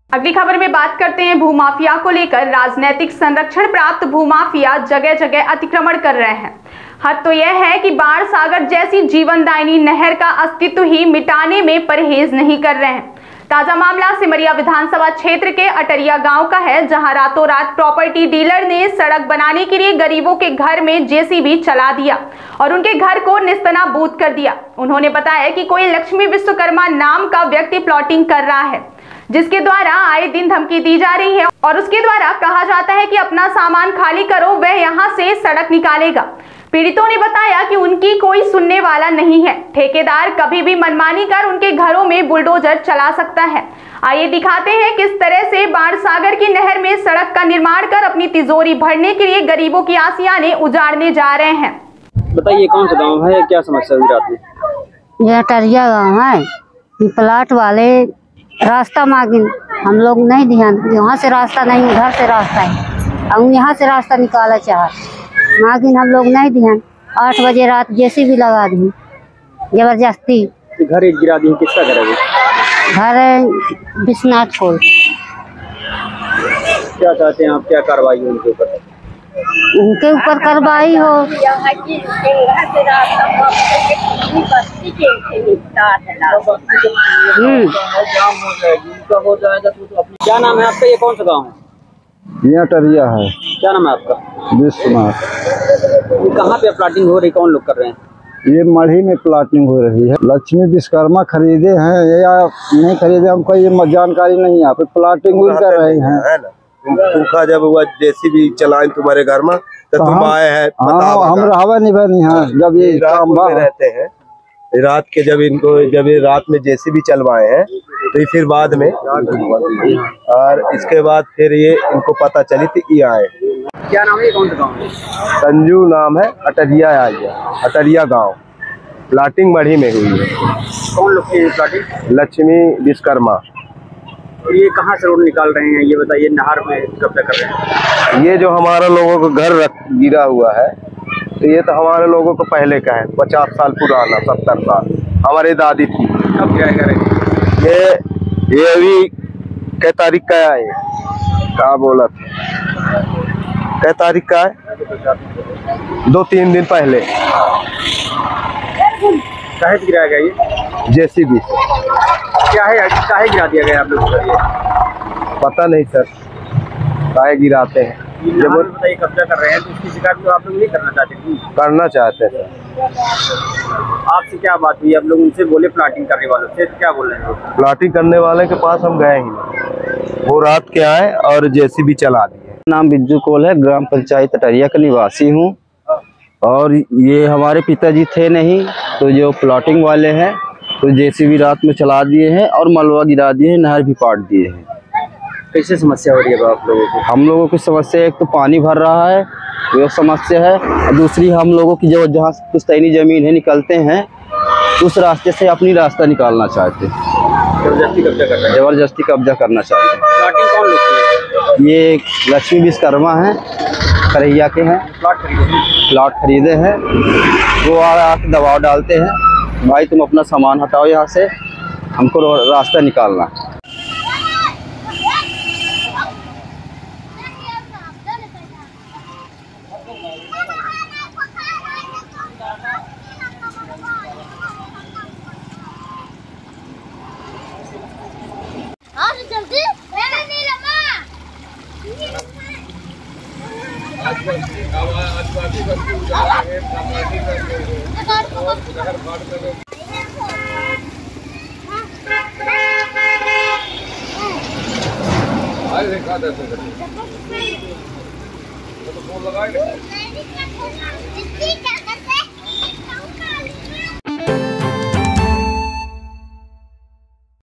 अगली खबर में बात करते हैं भूमाफिया को लेकर। राजनीतिक संरक्षण प्राप्त भूमाफिया जगह जगह अतिक्रमण कर रहे हैं। हद तो यह है कि बाण सागर जैसी जीवनदायिनी नहर का अस्तित्व ही मिटाने में परहेज नहीं कर रहे हैं। ताजा मामला सिमरिया विधानसभा क्षेत्र के अटरिया गांव का है, जहां रातों रात प्रॉपर्टी डीलर ने सड़क बनाने के लिए गरीबों के घर में जेसीबी चला दिया और उनके घर को निस्तनाबूद कर दिया। उन्होंने बताया कि कोई लक्ष्मी विश्वकर्मा नाम का व्यक्ति प्लॉटिंग कर रहा है, जिसके द्वारा आए दिन धमकी दी जा रही है और उसके द्वारा कहा जाता है कि अपना सामान खाली करो, वह यहाँ से सड़क निकालेगा। पीड़ितों ने बताया कि उनकी कोई सुनने वाला नहीं है। ठेकेदार कभी भी मनमानी कर उनके घरों में बुलडोजर चला सकता है। आइए दिखाते हैं किस तरह से बाण सागर की नहर में सड़क का निर्माण कर अपनी तिजोरी भरने के लिए गरीबों की आसियाने उजाड़ने जा रहे हैं। बताइए कौन सा गाँव है, क्या समस्या हुई रात में? यह अटरिया गाँव है। प्लाट वाले रास्ता मांगे, हम लोग नहीं ध्यान, यहाँ से रास्ता नहीं, उधर से रास्ता है, हम यहाँ से रास्ता निकाला चाह मांगिन, हम लोग नहीं ध्यान। 8 बजे रात जेसीबी लगा दी जबरदस्ती। घर एक गिरा दी, किसका घर है? घर है विश्वनाथ को। क्या चाहते हैं आप, क्या कार्रवाई हो उनके ऊपर? उनके ऊपर कार्रवाई हो। क्या नाम है आपका, ये कौन सा गाँव है? ये अटरिया है। क्या नाम है आपका? विश्वनाथ। कहाँ पे प्लाटिंग हो रही, कौन लोग कर रहे हैं? ये मढ़ी में प्लाटिंग हो रही है। लक्ष्मी विश्वकर्मा खरीदे हैं या नहीं खरीदे, हमको ये जानकारी नहीं है। यहाँ पे प्लाटिंग कर रहे हैं। तुमका जब हुआ जेसीबी चलाए तुम्हारे घर में तो तुम आए हैं? हम रहा नहीं है जब ये काम रहते हैं। रात के जब ये रात में जेसीबी चलवाए हैं तो ये फिर बाद में, और इसके बाद फिर ये इनको पता चली थी ये आए। क्या नाम है, कौन सा गाँव है? संजू नाम है, अटरिया अटरिया गांव। प्लाटिंग मढ़ी में हुई है। कौन लोग की प्लाटिंग? लक्ष्मी विश्वकर्मा। और ये कहाँ से रोड निकाल रहे हैं, ये बताइए? नहर में कब्जा कर रहे हैं। ये जो हमारे लोगों को घर गिरा हुआ है, तो ये तो हमारे लोगों को पहले का है, 50 साल पुराना, 70 साल हमारी दादी थी। कब गिराया करें? ये अभी कै तारीख का है? क्या बोला था, कै तारीख का है? 2-3 दिन पहले। काहे गिराया गया ये? जेसीबी। क्या है, काहे गिरा दिया गया आप लोग? पता नहीं सर, काहे गिराते हैं। जब बताइए कब्जा कर रहे हैं तो उसकी शिकायत तो आप लोग नहीं करना चाहते? करना चाहते हैं सर। आपसे क्या बात हुई? आप लोग उनसे बोले प्लाटिंग करने वालों से, क्या बोल रहे हैं? प्लाटिंग करने वाले के पास हम गए ही नहीं, वो रात के आए और जेसीबी चला दिए। नाम बिज्जू कोल है, ग्राम पंचायत अटरिया का निवासी हूँ। और ये हमारे पिताजी थे नहीं, तो जो प्लॉटिंग वाले हैं तो जेसीबी रात में चला दिए हैं और मलबा गिरा दिए हैं, नहर भी पाट दिए हैं। कैसे समस्या हो रही है आप लोगों को? हम लोगों की समस्या, एक तो पानी भर रहा है, वो समस्या है, और दूसरी हम लोगों की जो जहाँ पुश्तैनी ज़मीन है निकलते हैं, उस रास्ते से अपनी रास्ता निकालना चाहते हैं। जबरदस्ती कब्जा कर रहे हैं? जबरदस्ती कब्जा करना चाहते हैं। प्लाटिंग कौन लोग की है? ये लक्ष्मी विश्वकर्मा हैं, करैया के हैं। प्लॉट खरीदे हैं, वो आके दबाव डालते हैं, भाई तुम अपना सामान हटाओ यहाँ से, हमको रास्ता निकालना। फोन लगाए